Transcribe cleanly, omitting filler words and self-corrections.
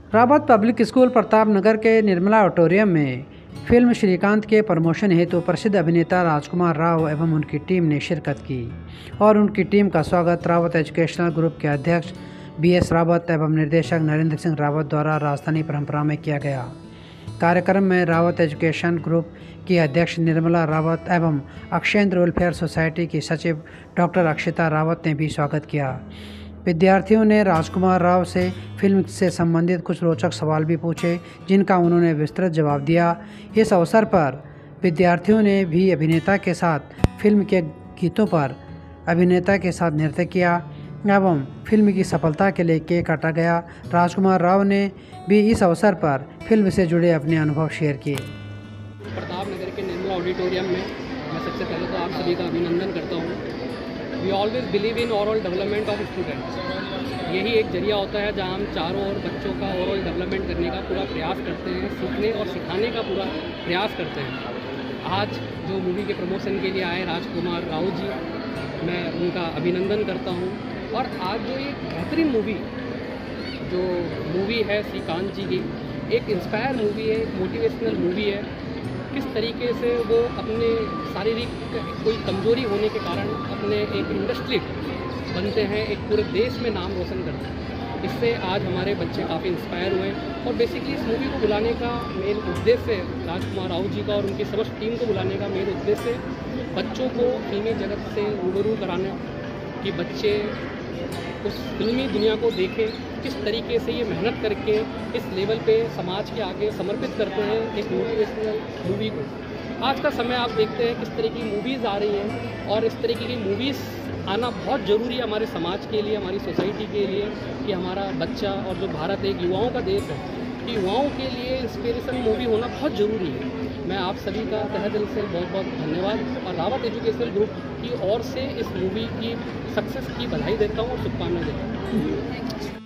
Rawat public school Pratap Nagar के Nirmala auditorium में film Srikanth के प्रमोशन हेतु प्रसिद्ध अभिनेता राजकुमार राव एवं उनकी टीम ने शिरकत की और उनकी टीम का स्वागत रावत एजुकेशनल ग्रुप के अध्यक्ष BS रावत एवं निर्देशक नरेंद्र सिंह रावत द्वारा राजधानी परंपरा में किया गया। कार्यक्रम में रावत एजुकेशन ग्रुप की अध्यक्ष निर्मला रावत एवं अक्षेंद्र वेलफेयर सोसाइटी की सचिव डॉक्टर अक्षिता रावत ने भी स्वागत किया। विद्यार्थियों ने राजकुमार राव से फिल्म से संबंधित कुछ रोचक सवाल भी पूछे, जिनका उन्होंने विस्तृत जवाब दिया। इस अवसर पर विद्यार्थियों ने भी अभिनेता के साथ फिल्म के गीतों पर अभिनेता के साथ नृत्य किया एवं फिल्म की सफलता के लिए केक काटा गया। राजकुमार राव ने भी इस अवसर पर फिल्म से जुड़े अपने अनुभव शेयर किए। प्रताप नगर के निर्मला ऑडिटोरियम में मैं सबसे पहले तो आप सभी का अभिनंदन करता हूँ। We always believe in overall development of students. यही एक जरिया होता है जहाँ हम चारों ओर बच्चों का ओवरऑल डेवलपमेंट करने का पूरा प्रयास करते हैं, सीखने और सिखाने का पूरा प्रयास करते हैं। आज जो मूवी के प्रमोशन के लिए आए राजकुमार राव जी, मैं उनका अभिनंदन करता हूँ। और आज जो एक बेहतरीन मूवी है श्रीकांत जी की, एक इंस्पायर मूवी है, एक मोटिवेशनल मूवी है। किस तरीके से वो अपने शारीरिक कोई कमजोरी होने के कारण अपने एक इंडस्ट्री बनते हैं, एक पूरे देश में नाम रोशन करते हैं। इससे आज हमारे बच्चे काफ़ी इंस्पायर हुए और बेसिकली इस मूवी को बुलाने का मेन उद्देश्य, राजकुमार राव जी का और उनकी समस्त टीम को बुलाने का मेन उद्देश्य बच्चों को फिल्मी जगत से रूबरू कराना, कि बच्चे उस फिल्मी दुनिया को देखें, किस तरीके से ये मेहनत करके इस लेवल पे समाज के आगे समर्पित करते हैं एक मोटिवेशनल मूवी को। आज का समय आप देखते हैं किस तरह की मूवीज़ आ रही हैं और इस तरीके की मूवीज़ आना बहुत ज़रूरी है हमारे समाज के लिए, हमारी सोसाइटी के लिए, कि हमारा बच्चा और जो भारत एक युवाओं का देश है, कि युवाओं के लिए इंस्पिरेशन मूवी होना बहुत ज़रूरी है। मैं आप सभी का तहे दिल से बहुत बहुत धन्यवाद और रावत एजुकेशनल ग्रुप की ओर से इस मूवी की सक्सेस की बधाई देता हूँ और शुभकामनाएं देता हूँ।